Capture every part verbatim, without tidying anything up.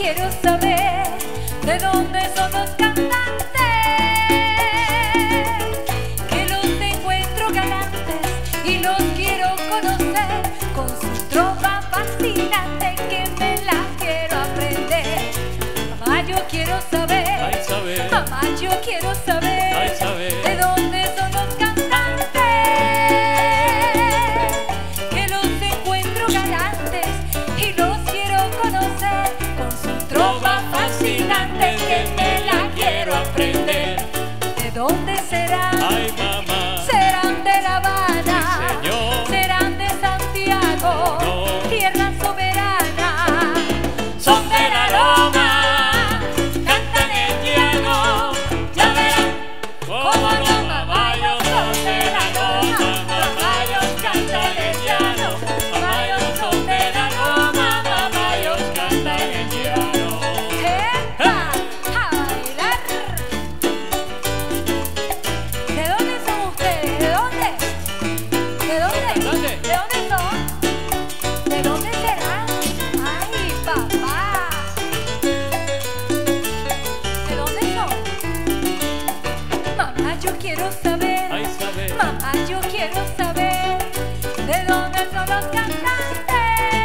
quiero saber de dónde son los cantantes, que los encuentro galantes y los quiero conocer con su trova fascinante que me la quiero aprender. Mamá, yo quiero saber, Ay, saber. mamá, yo quiero saber, Ay, saber. de dónde son los cantantes, que los encuentro galantes y los quiero conocer con su trova fascinante que me la quiero aprender. ¿De dónde serán? Ay, mamá. Serán de La Habana, Sí, señor. serán de Santiago, No. tierra soberana. Son de la loma, cantan en llano, ya verán cómo los mamayos son de la loma, mamayos cantan en llano, mamayos son de la loma, mamayos cantan en llano. ¡Epa! ¡A bailar! ¿De dónde son ustedes? ¿De dónde? ¿De dónde? ¿Dónde? ¿De dónde son? ¿De dónde serán? ¡Ay, papá! ¿De dónde son? Mamá, yo quiero saber. Ay, saber. Mamá, yo quiero saber de dónde son los cantantes,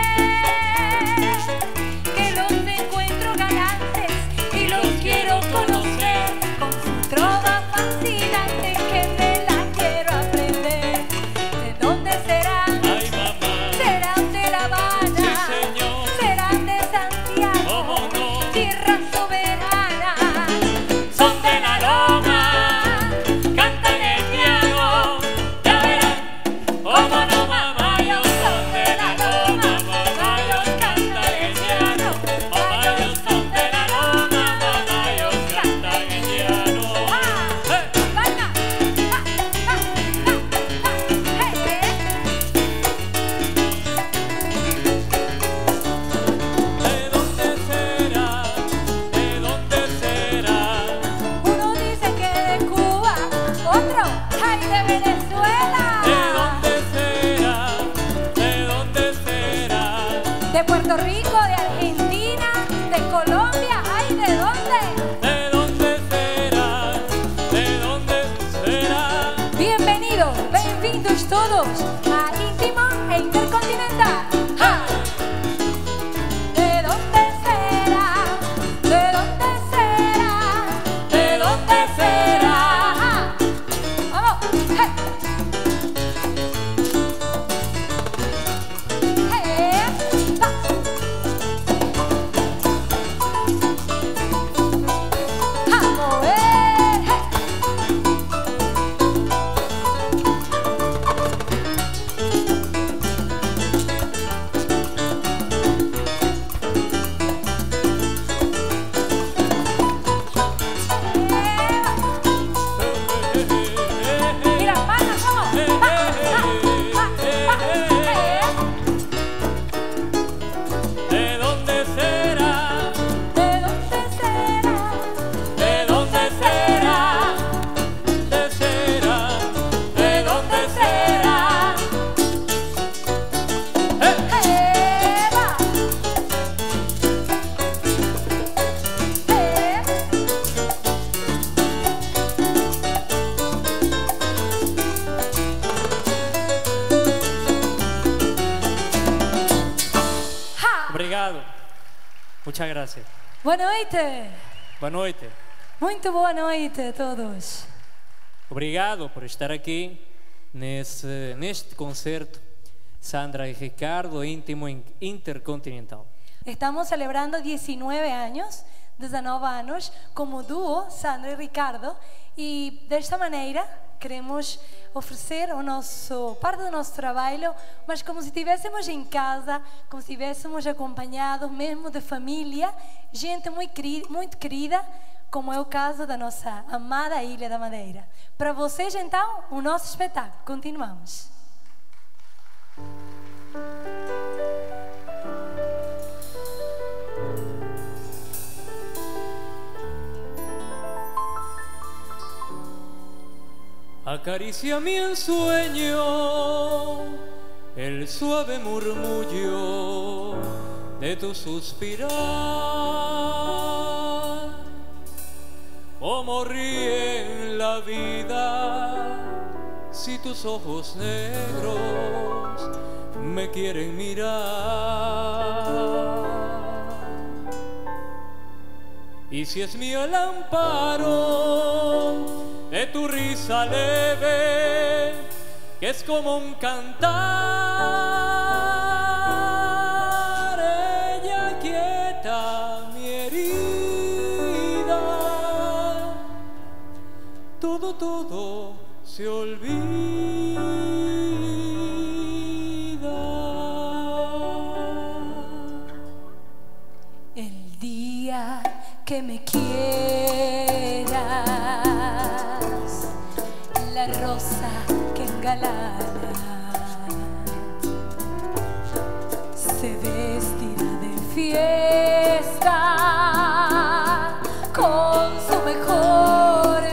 que los encuentro galantes y los quiero conocer con su trova fascinante que me la quiero aprender. ¿De dónde serán? Ay, mamá. Serán de La Habana, Sí, señor. serán de Santiago, ¿Cómo no? tierra soberana. Son de la loma, cantan en llano, ya verán cómo no mamayos son de la loma, mamayos cantan en llano, mamayos son de la loma, mamayos cantan en llano. ¡Eh! ¡Baila! ¡Ah, ah, ah, ah! ¡Eh, eh! ¿De dónde será? ¿De dónde será? Uno dice que de Cuba, otro, ¡ay, de Venezuela! ¿De dónde será? ¿De dónde será? De Puerto Rico, de Argentina, de Colombia, ¡ay, de dónde! ¿De dónde será? ¿De dónde será? Bienvenidos, bienvenidos todos a Íntimo e Intercontinental. ¡Ja! ¿De dónde será? ¿De dónde será? ¿De dónde será? ¡Ja! ¡Vamos! ¡Hey! ¡Hey! ¡Va! ¡A mover! ¡Hey! Mira, palmas, vamos. Va, va, va, va. ¿De dónde será? ¿De dónde será? ¿De dónde será? ¿De será? ¿De dónde será? ¡Eh, va! ¡Eh! ¡Ja! Obrigado. Muchas gracias. Boa noite! Boa noite. Muito boa noite a todos. Obrigado por estar aqui nesse, neste concerto Sandra y Ricardo Íntimo Intercontinental. Estamos celebrando diecinueve anos, dezenove anos, como dúo, Sandra e Ricardo, e desta maneira queremos oferecer o nosso, parte do nosso trabalho, mas como se estivéssemos em casa, como se estivéssemos acompanhados mesmo de família, gente muito querida, muito querida, como é o caso da nossa amada Ilha da Madeira. Para vocês, então, o nosso espetáculo. Continuamos. Acaricia mi ensueño el suave murmullo de tu suspirar, cómo ríe la vida si tus ojos negros me quieren mirar. Y si es mío el amparo de tu risa leve, que es como un cantar, ella quieta mi herida, todo, todo se olvida. El día que me quieras, la rosa que engalana se vestirá de fiesta con su mejor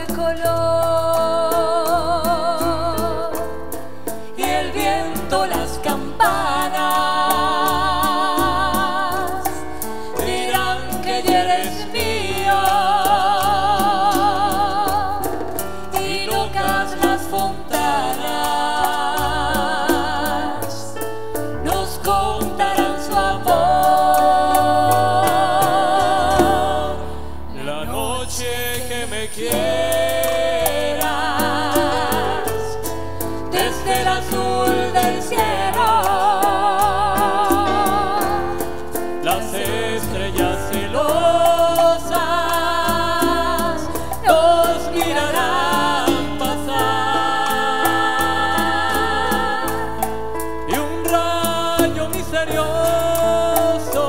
color, y el viento, las campanas dirán que ya eres mío, y locas las fontanas nos contarán su amor. La noche que me quieras, Desde el azul del cielo, las estrellas celosas nos mirarán pasar, y un rayo misterioso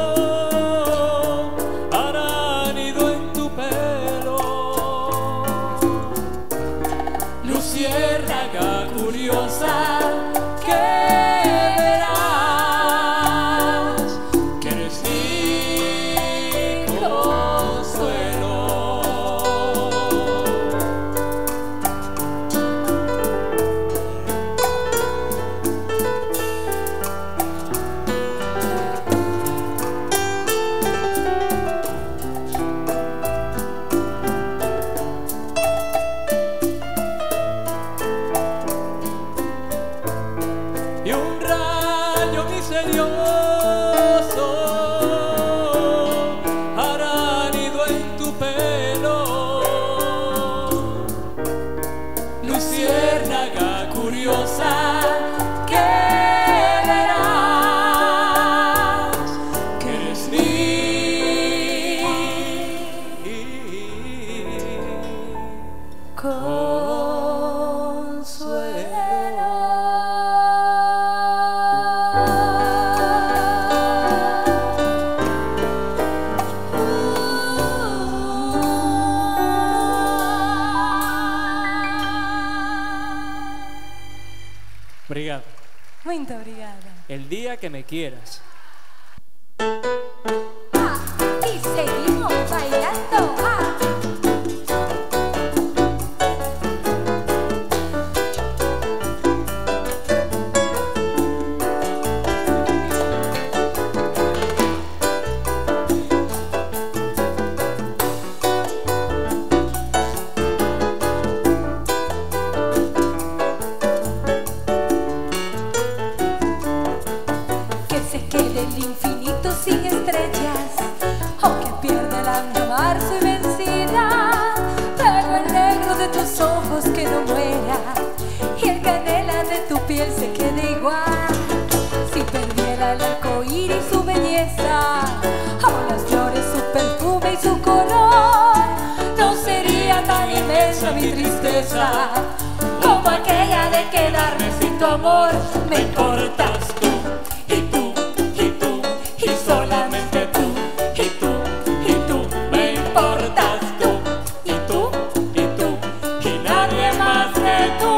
hará nido en tu pelo. luciérnaga curiosa, que verás Que eres mi consuelo. Y un rayo misterioso hará nido en tu pelo. luciérnaga curiosa, que verás que eres mi Obrigado. Muito obrigada. El día que me quieras. Ah, y seguimos bailando. Ah. Que se quede el infinito sin estrellas, o que pierda el año marzo y vencida, pero el negro de tus ojos que no muera, y el canela de tu piel se quede igual. Si perdiera el arco iris su belleza, o las flores su perfume y su color, no sería tan inmensa mi tristeza como aquella de quedarme sin tu amor. Me importas tú, y tú, y tú, y solamente tú, y tú, y tú. Me importas tú, y tú, y tú, y nadie más que tú.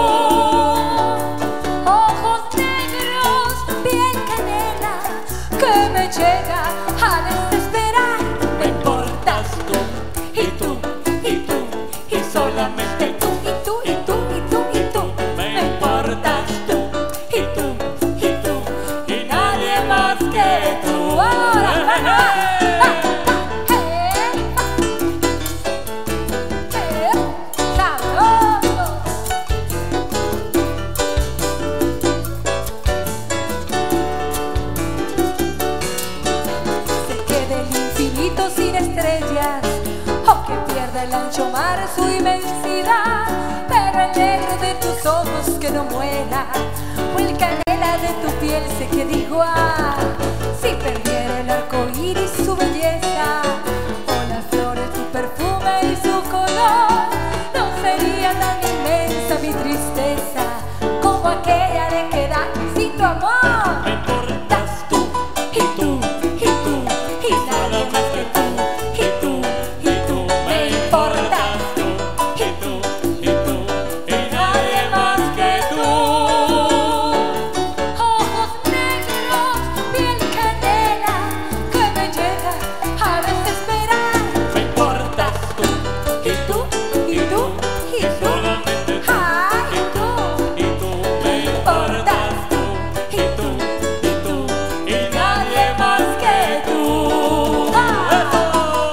Ojos negros, piel canela, que me llega a desesperar. Me importas tú, y tú, y tú, y solamente tú, y tú, y tú, y tú, y tú. Me importas tú, y tú, y pierda el ancho mar su inmensidad, pero el negro de tus ojos que no muera, o el canela de tu piel se quede igual. Si perdiera el arco iris su belleza, o las flores tu perfume y su color, no sería tan inmensa mi tristeza como aquella de quedar sin tu amor. Me importas tú, y tú, y tú, y nada más que tú, y tú, y tú. Me importas tú, y tú, y tú, y nadie más que tú. Ojos negros, piel canela, que me llega a desesperar. Me importas tú, Y tú, y tú, y tú, solamente tú, ah, y tú. y tú. Me importas tú, y tú, y tú, y nadie más que tú. ¡Eso!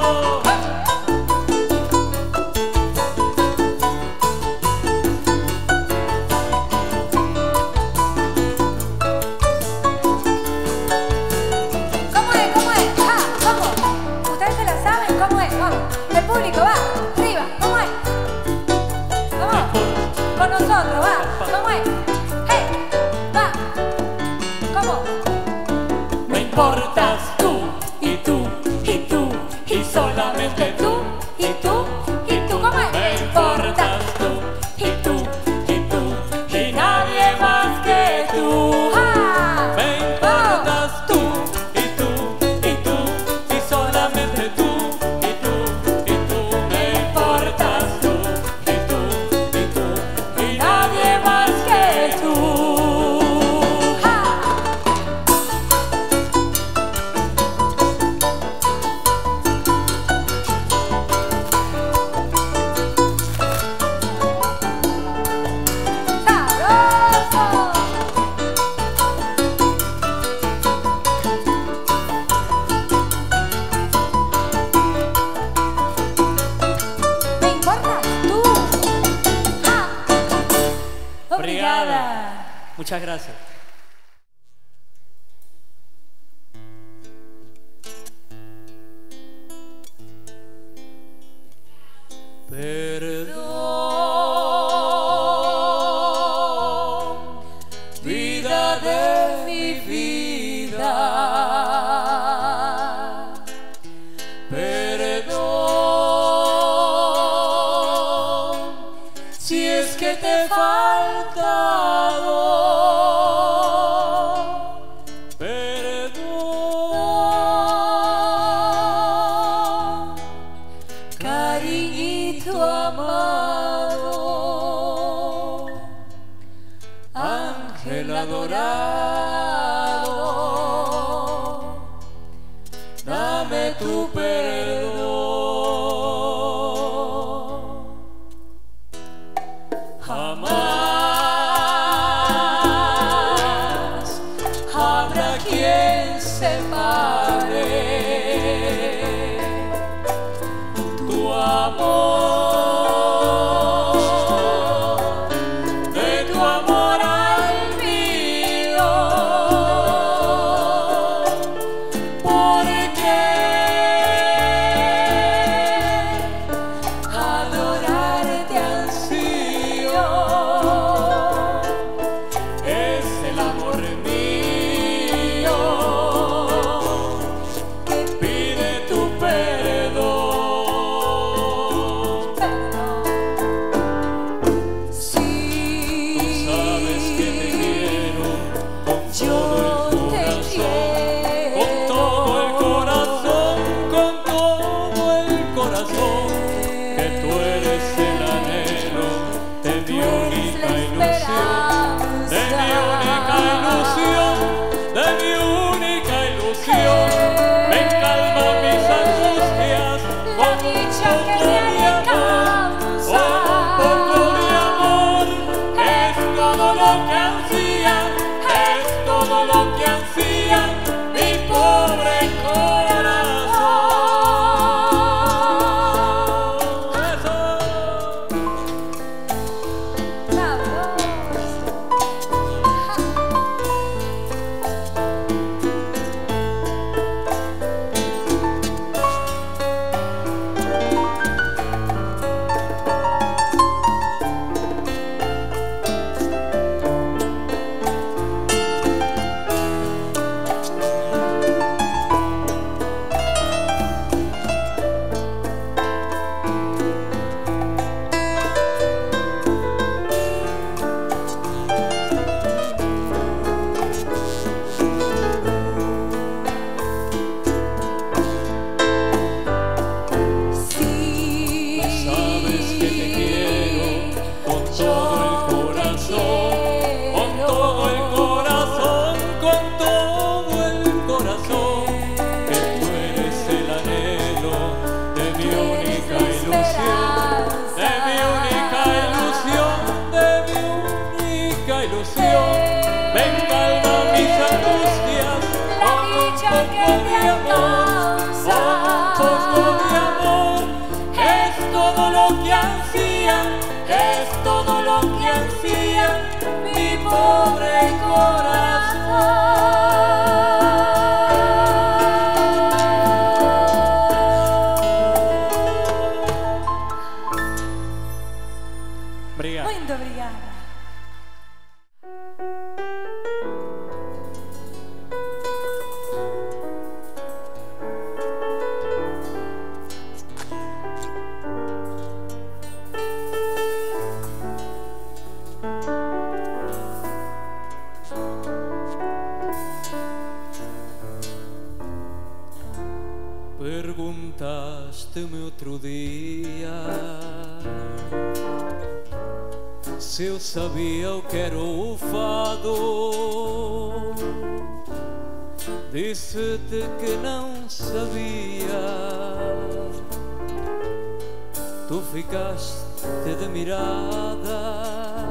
¿Cómo es? ¿Cómo es? Ah, ¿cómo? ¿Ustedes se la saben? ¿Cómo es? Vamos. El público va, arriba, ¿cómo es? Vamos. Con nosotros, va. ¿Cómo es? ¡Hey! Va. ¿Cómo? Me importas tú, y tú, y tú, y solamente tú, y tú, y tú, ¿cómo es? me importas tú, y tú, y tú, y nadie más que tú. Ah. Me importas tú, y tú, y tú, y solamente tú, y tú, y tú. Me importas tú, y tú, y tú, y nadie más que tú. Ah. ¡Sabroso! ¿Me importas tú? Ah. Obrigada. Muchas gracias. Perdón, vida de mi vida. Perdón, si es que te he faltado. Perdón, cariñito amado, ángel adorado, dame tu perdón. Jamás habrá quien separe tu amor de tu amor al mío, porque adorarte ansío, es el amor mío que pide tu perdón. Sí, Sabes que te quiero con yo te todo el corazón, con todo el corazón, con todo el corazón, que tú eres el anhelo de mi única ilusión, de mi única ilusión, de mi única ilusión. Me calma mis angustias con un dicha que poco me de amor, alcanza. con un poco de amor, es todo lo que ansía, es todo lo que ansía mi pobre corazón. Muito obrigada. Perguntaste-me outro dia se eu sabia o que era o fado. Disse-te que não sabia. Tu ficaste admirada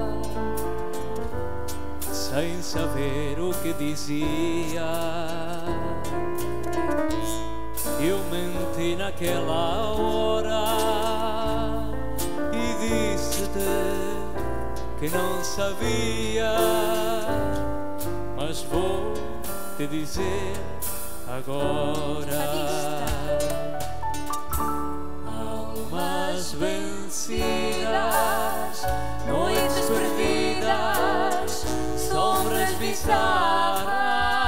sem saber o que dizia. Eu menti naquela hora e disse-te que não sabia, mas vou te dizer agora. Almas vencidas, noites perdidas, sombras bizarras.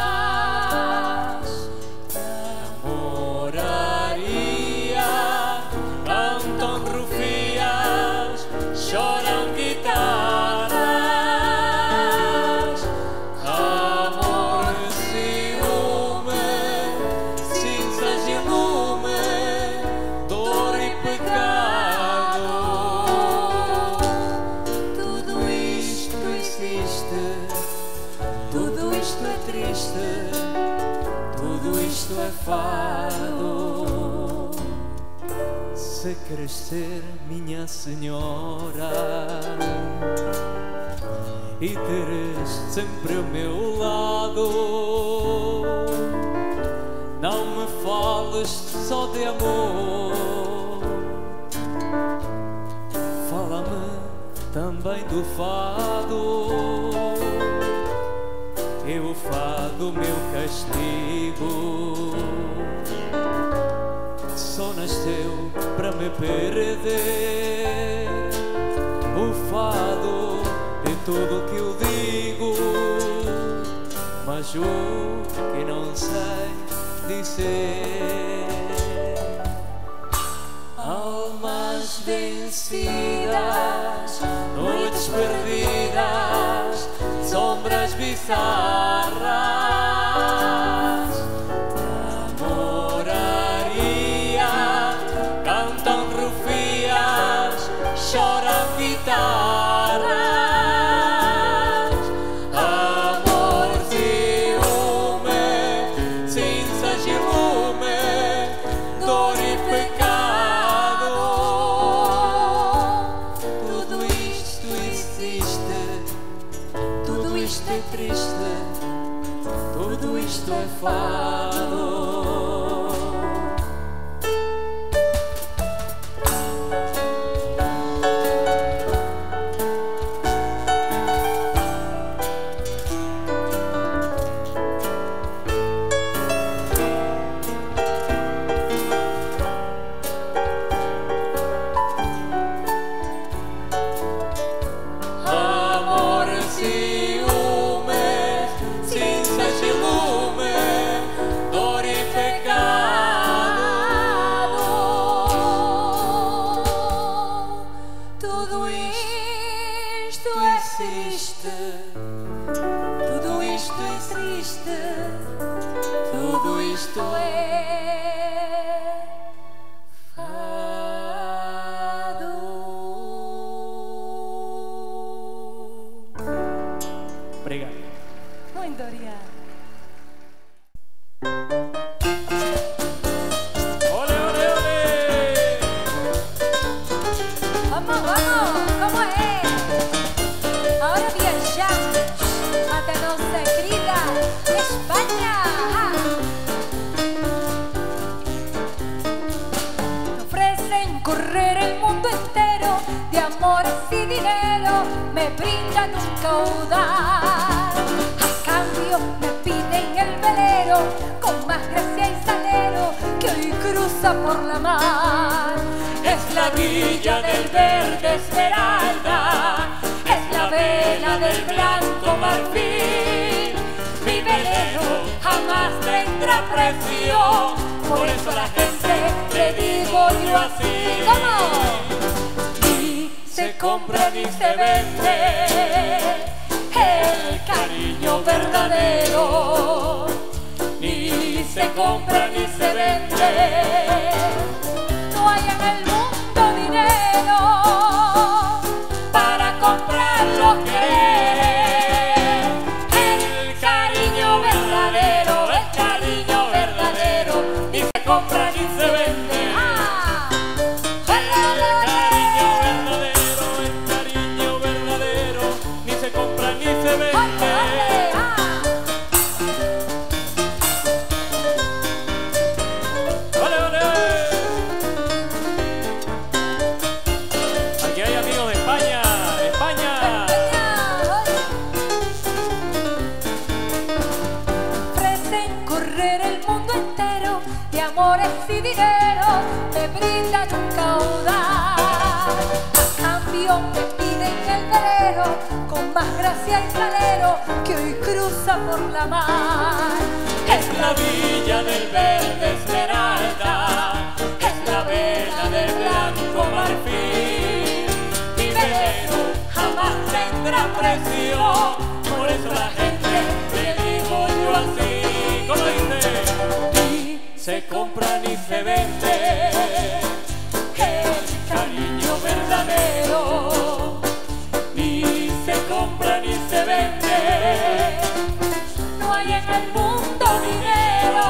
Fado. Se queres ser minha senhora e teres sempre ao meu lado, não me fales só de amor, fala-me também do fado. É o fado meu castigo, só nasceu para me perder. O fado é tudo que eu digo, mas o que não sei dizer. Almas vencidas, noites perdidas, sombras bizarras. Choram guitarras, amor, ciúme, cinzas e lume, dor e pecado. Tudo isto existe, tudo isto é triste, tudo isto é fado. Por la mar, es la villa del verde esmeralda, precio, por eso a la gente le digo yo así. ¿Cómo? Ni se compra ni se vende el cariño verdadero, ni se compra ni se vende. No hay en el mundo dinero Para comprarlo querer, el cariño verdadero, el cariño verdadero, ni se compra ni se vende. Ah, El cariño verdadero, el cariño verdadero, ni se compra ni se vende. ¡Ole, ole! Aquí hay amigos de España, de España. ofrecen correr el mundo entero de amores y dinero, me brindan un caudal. A cambio me piden el velero con más gracia y salero que hoy cruza por la mar. Es la villa del verde esmeralda, es la vela del blanco marfil. Mi velero jamás tendrá precio, por eso la gente le digo yo así. ¿Cómo dice? Ni se compra ni se vende el cariño verdadero, ni se compra ni se vende. No hay en el mundo dinero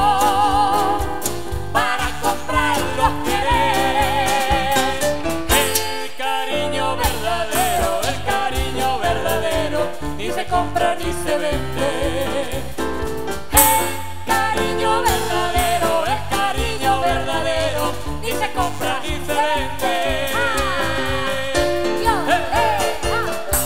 Para comprarlo querer, el cariño verdadero, el cariño verdadero, ni se compra ni se vende. El cariño verdadero, el cariño verdadero, ni se compra ni se vende. Yo, Eh, eh, ah.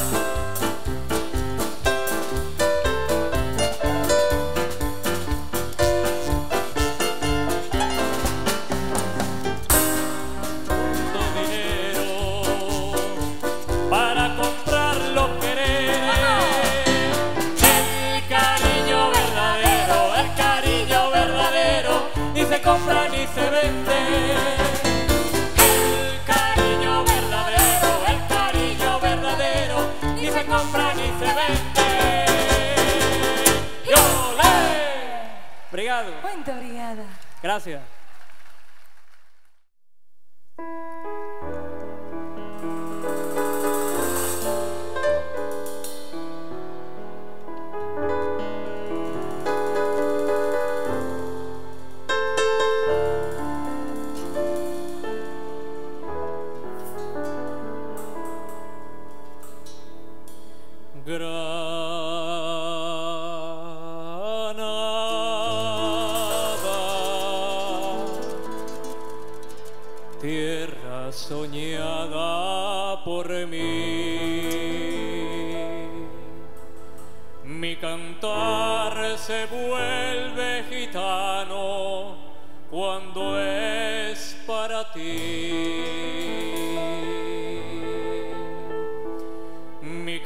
Tanto dinero para comprarlo querer, el cariño verdadero, el cariño verdadero, ni se compra ni se vende. El cariño verdadero, el cariño verdadero, ni se compra ni se vende. ¡Yo le! Obrigado. Muito obrigada. Gracias. Granada, tierra soñada por mí, mi cantar se vuelve gitano cuando es para ti. Mi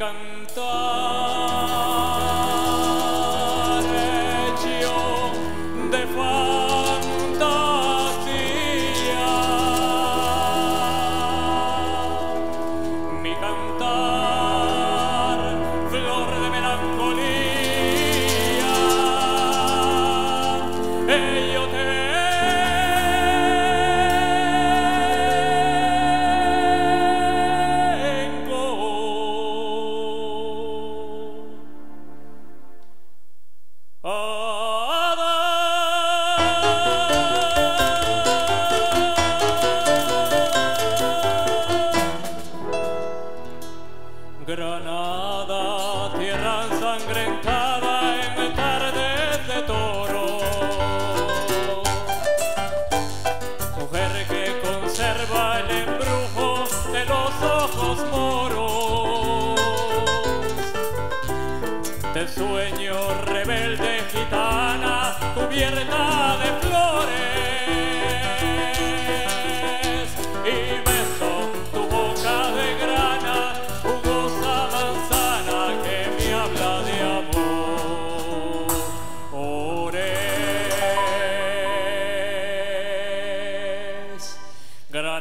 cantar hecho de fantasía, mi cantar flor de melancolía, ello te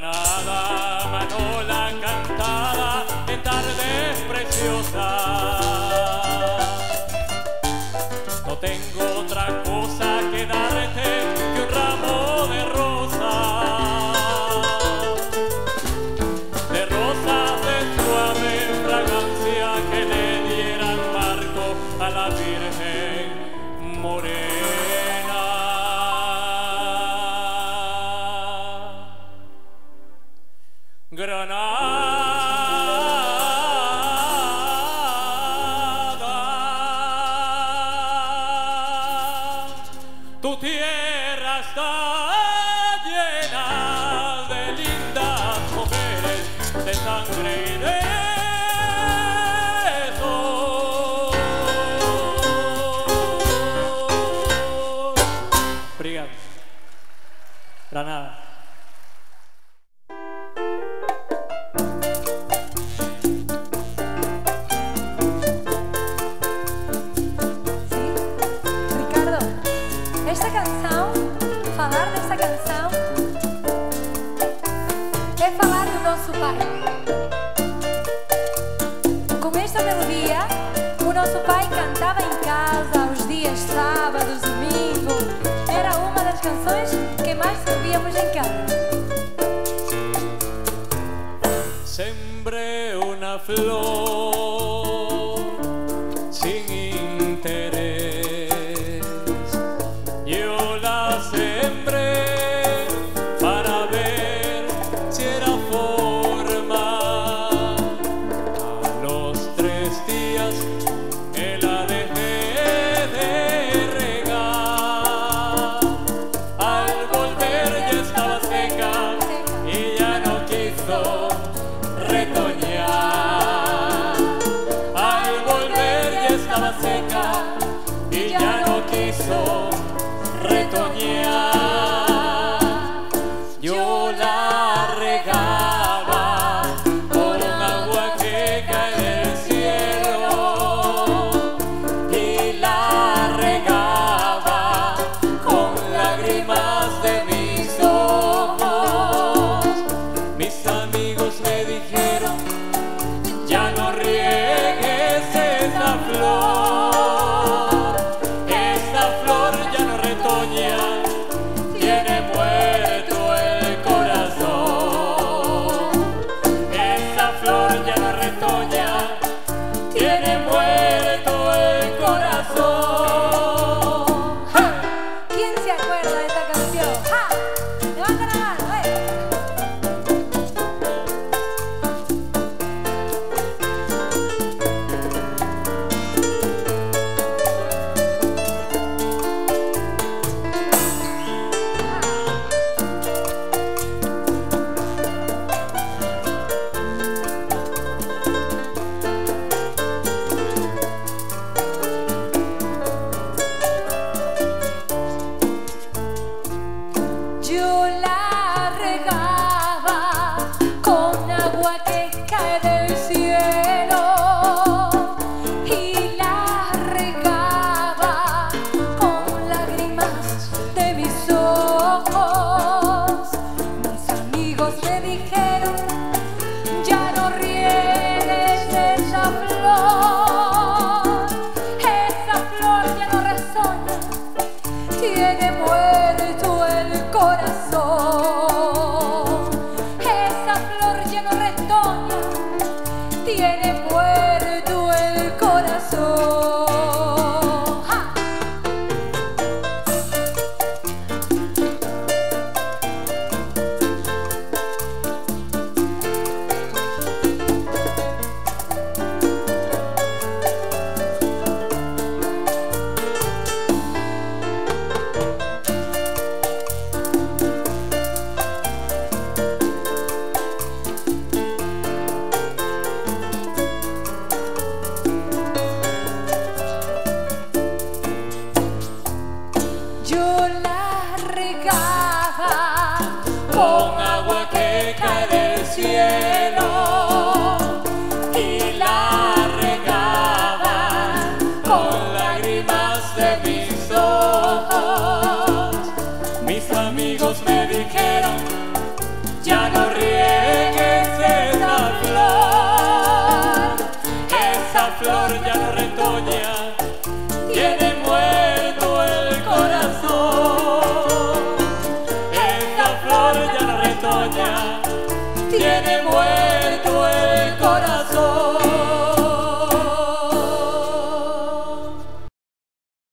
Granada, Manola cantada en tardes preciosas. No tengo otra cosa que darte que un ramo de rosas, de rosas de suave fragancia que le dieran marco a la Virgen morena. Granada, tu tierra está llena de lindas mujeres, de sangre y de sol. Obrigado. Granada. Esta canção, falar desta canção, é falar do nosso Pai. Com esta melodia, o nosso Pai cantava em casa aos dias sábados, domingo. Era uma das canções que mais ouvíamos em casa. Sembré una flor sin interés. Yo la sembré para ver si era forma. A los tres días me la dejé de regar. Al volver ya estaba seca y ya no quiso retoñar. Al volver ya estaba seca y ya no quiso retoñar. Yo la regaba con un agua que cae del cielo y la regaba con lágrimas de mis ojos. Mis amigos me dijeron: ya no riegues esa flor, esa flor ya no retoña, tiene muerto el corazón. Esa flor ya no retoña, tiene muerto el corazón. ¡Ja! ¿Quién se acuerda de esta canción? ¡Ja! ¡Levanta la mano, eh! Yo la regaba con agua que cae del cielo y la regaba con lágrimas de mis ojos. Mis amigos me dijeron: ya no riegues esa flor, esa flor ya no resoña, tiene muerto el corazón. Esa flor ya no retoña, tiene muerto el corazón. ¡Ja! Yo la regaba Con agua que cae del cielo